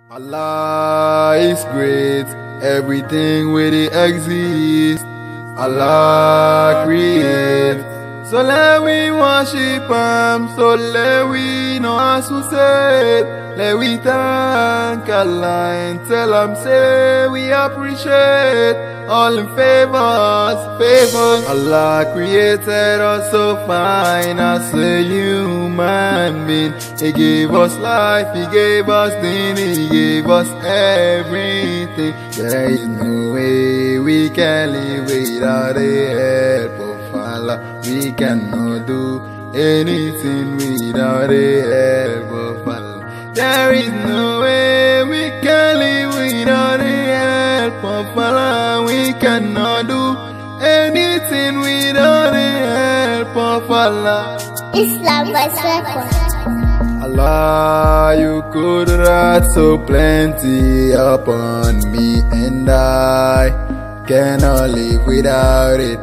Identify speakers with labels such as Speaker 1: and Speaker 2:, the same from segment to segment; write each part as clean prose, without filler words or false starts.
Speaker 1: Allah is great, everything with it exists. Allah create, so let we worship Him, so let we know as we say, let we thank Allah and tell Him say we appreciate all in favors. Allah created us so fine as a human being. He gave us life, He gave us dignity, He gave us everything. There is no way we can live without the help of Allah. We cannot do anything without the help of Allah. There is no way we can live without the help of Allah. We cannot do anything without the help of Allah.
Speaker 2: Islamic record.
Speaker 1: Allah, you could write so plenty upon me, and I cannot live without it.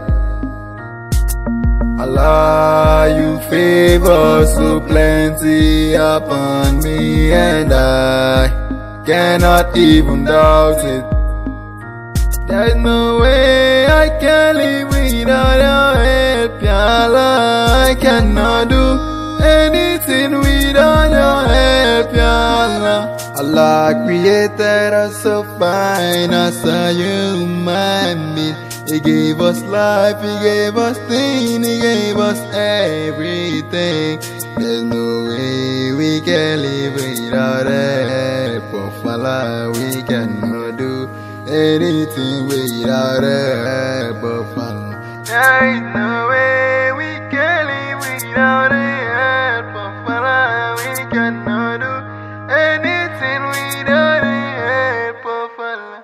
Speaker 1: Allah, you favor so plenty upon me, and I cannot even doubt it. There's no way I can live without your help, Ya Allah. I cannot do anything without your help, Ya Allah. Allah created us so fine as a human being. He gave us life, He gave us things, He gave us everything. There's no way we can live without the help of Allah. We cannot do anything without the help of Allah. There is no way we can live without the help of Allah. We cannot do anything without the help of Allah.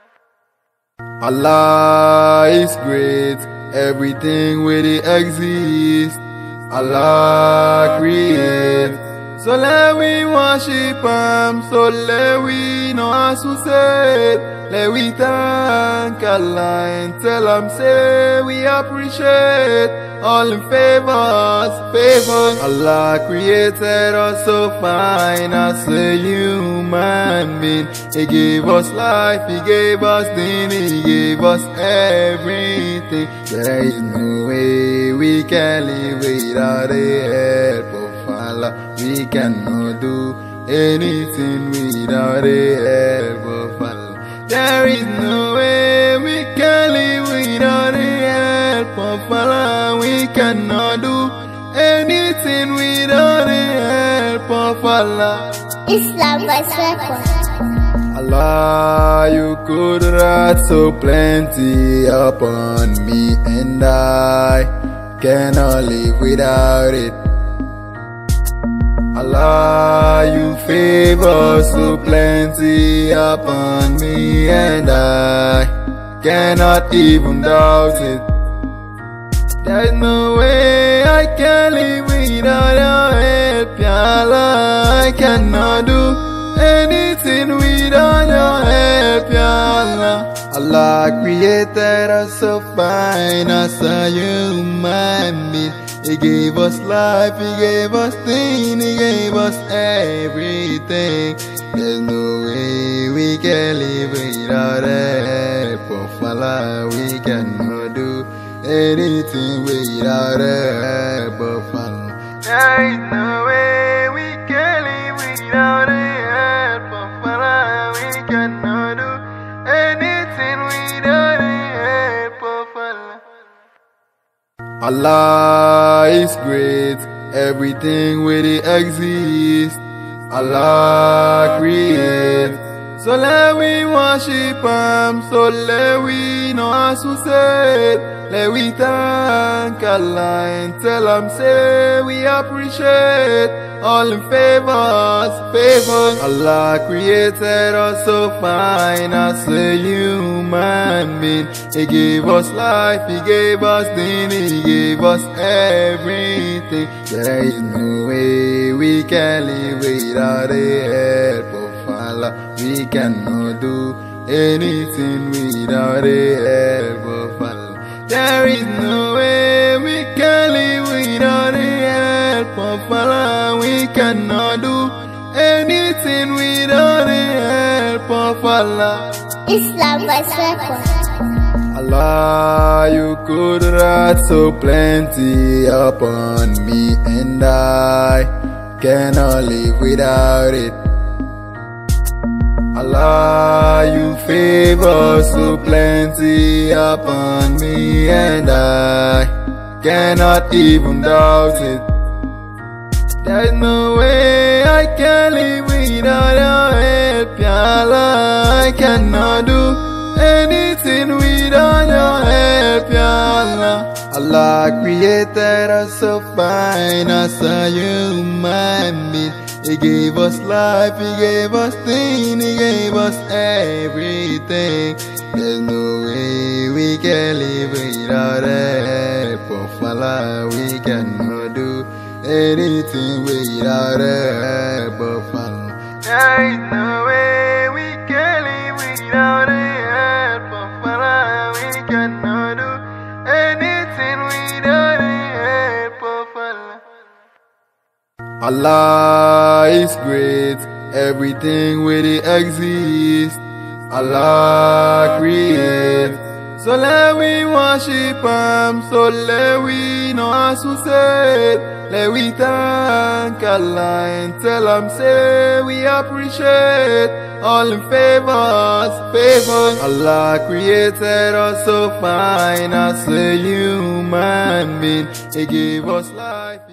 Speaker 1: Allah is great, everything with it exists. Allah create, so let we worship Him, so let we know as we say, let we thank Allah and tell Him say we appreciate all in favors. Allah created us so fine as a human being. He gave us life, He gave us dignity, He gave us everything. There is no way we can live without the help of Allah. We cannot do anything without the help of Allah. There is no way we can live without the help of Allah. We cannot do anything without the help of Allah.
Speaker 2: Islamic record.
Speaker 1: Allah, you could write so plenty upon me, and I cannot live without it. Allah, you favor so plenty upon me, and I cannot even doubt it. There's no way I can live without your help, Ya Allah. I cannot do anything without your help, Ya Allah. Allah created us so fine as a human being. He gave us life, He gave us things, He gave us everything. There's no way we can live without the help of Allah. We cannot do anything without the help of Allah. There is no way we can live without the help of Allah. We cannot do anything without the help of Allah. Allah is great, everything with it exists. Allah create, so let we worship Him, so let we know as we say, let we thank Allah and tell Him say we appreciate all in favors. Allah created us so fine as a human being. He gave us life, He gave us dignity, He gave us everything. There is no way we can live without the help of Allah. We cannot do anything without the help of Allah. There is no way we can live without the help of Allah. We cannot do anything without the help of Allah.
Speaker 2: Islamic record.
Speaker 1: Allah, you could write so plenty upon me, and I cannot live without it. Allah, you favor so plenty upon me, and I cannot even doubt it. There's no way I can live without your help, Ya Allah. I cannot do anything without your help, Ya Allah. Allah created us so fine as a human being. He gave us life, He gave us things, He gave us everything. There's no way we can live without the help of Allah. We cannot do anything without the help of Allah. There is no way we can live without the help of Allah. We cannot do anything without the help of Allah. Allah is great, everything will exist. Allah creates, so let we worship Him, so let we know associate. Let we thank Allah and tell Him, say we appreciate all in favors. Allah created us so fine as a human being. He gave us life.